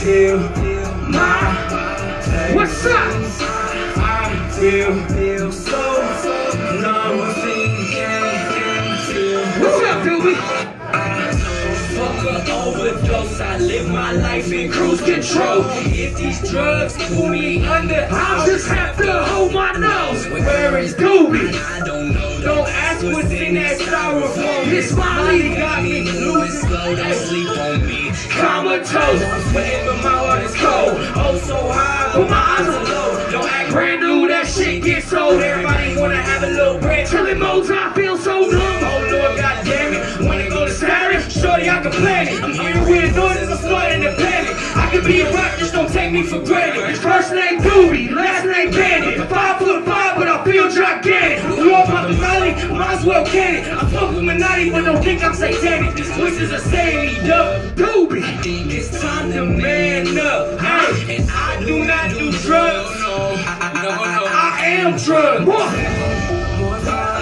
feel my pain. What's up? I feel so numb. Morphine can't feel. What's up, Doobie? Fuck a overdose, I live my life in cruise control. If these drugs pull me under, I'll just have to hold my nose. where is Doobie? I don't know. Don't ask what's in that styrofoam. This Molly got me losing slow, don't sleep on me. Comatose, I'm sweating but my heart is cold. Oh so high, but my eyes are low. Don't act brand new, that shit gets old. Everybody wanna have a little bread. Till it moves, I feel so numb. Oh Lord, goddammit, wanna go to Saturn? Shorty, I can plan it. I'm hearing weird noises, I'm starting to panic. I could be a rock, just don't take me for granted. First name Doobie, last name Bandit. 5'5", but I feel gigantic. You all about the Molly, might as well can it. I fuck with Minati, but don't think I'm satanic. These voices are saying me up. Doobie. I think it's time to man up. Hey, and I do not do drugs. I am drugs. What?